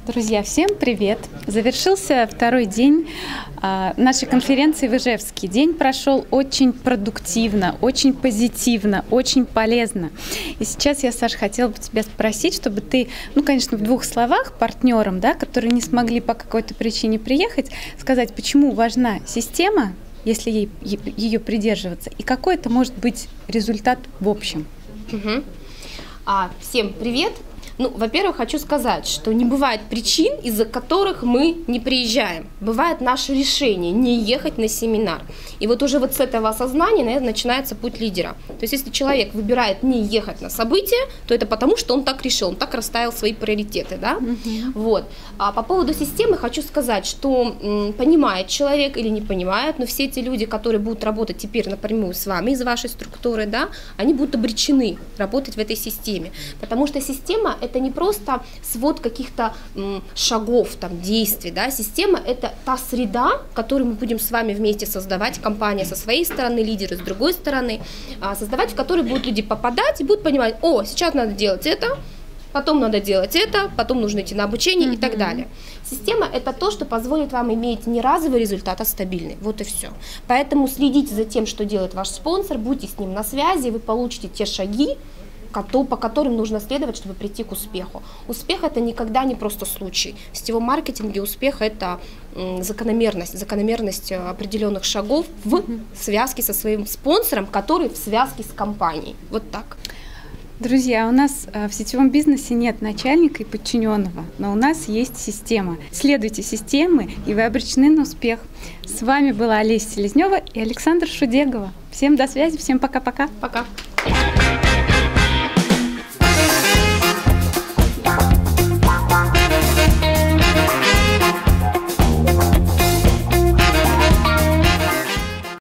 Друзья, всем привет! Завершился второй день нашей конференции в Ижевске. День прошел очень продуктивно, очень позитивно, очень полезно. И сейчас я, Саша, хотела бы тебя спросить, чтобы ты, конечно, в двух словах партнерам, которые не смогли по какой-то причине приехать, сказать, почему важна система, если ее придерживаться, и какой это может быть результат в общем. Всем привет! Во-первых, хочу сказать, что не бывает причин, из-за которых мы не приезжаем. Бывает наше решение не ехать на семинар. И вот уже с этого осознания, наверное, начинается путь лидера. То есть, если человек выбирает не ехать на событие, то это потому, что он так решил, он так расставил свои приоритеты, да? Вот. А по поводу системы хочу сказать, что понимает человек или не понимает, но все эти люди, которые будут работать теперь напрямую с вами, из вашей структуры, да, они будут обречены работать в этой системе. Потому что система – это не просто свод каких-то шагов, действий, да, система – это та среда, которую мы будем с вами вместе создавать, компания со своей стороны, лидеры с другой стороны, создавать, в которой будут люди попадать и будут понимать, сейчас надо делать это, потом надо делать это, потом нужно идти на обучение и так далее. Система – это то, что позволит вам иметь не разовый результат, а стабильный. Вот и все. Поэтому следите за тем, что делает ваш спонсор, будьте с ним на связи, вы получите те шаги, по которым нужно следовать, чтобы прийти к успеху. Успех – это никогда не просто случай. В сетевом маркетинге успех – это закономерность определенных шагов в связке со своим спонсором, который в связке с компанией. Вот так. Друзья, у нас в сетевом бизнесе нет начальника и подчиненного, но у нас есть система. Следуйте системе, и вы обречены на успех. С вами была Олеся Селезнева и Александра Шудегова. Всем до связи, всем пока-пока. Пока.